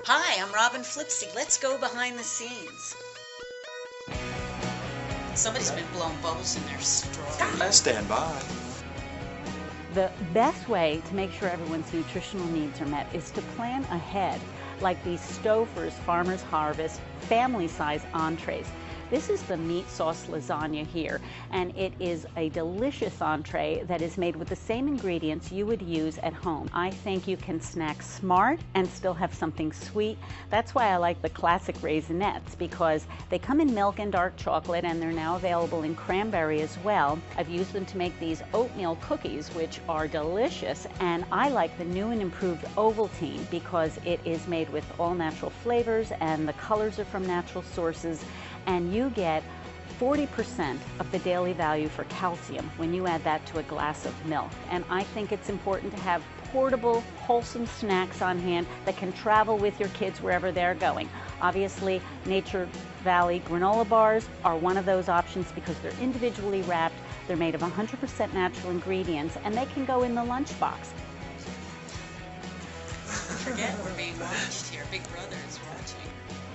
Hi, I'm Robin Flipsy. Let's go behind the scenes. Somebody's been blowing bubbles in their straw. I stand by. The best way to make sure everyone's nutritional needs are met is to plan ahead, like these Stouffer's Farmer's Harvest family-size entrees. This is the meat sauce lasagna here, and it is a delicious entree that is made with the same ingredients you would use at home. I think you can snack smart and still have something sweet. That's why I like the classic Raisinets, because they come in milk and dark chocolate, and they're now available in cranberry as well. I've used them to make these oatmeal cookies, which are delicious, and I like the new and improved Ovaltine because it is made with all natural flavors and the colors are from natural sources, and you get 40% of the daily value for calcium when you add that to a glass of milk. And I think it's important to have portable, wholesome snacks on hand that can travel with your kids wherever they're going. Obviously, Nature Valley granola bars are one of those options because they're individually wrapped, they're made of 100% natural ingredients, and they can go in the lunchbox. Forget we're being watched here. Big Brother is watching.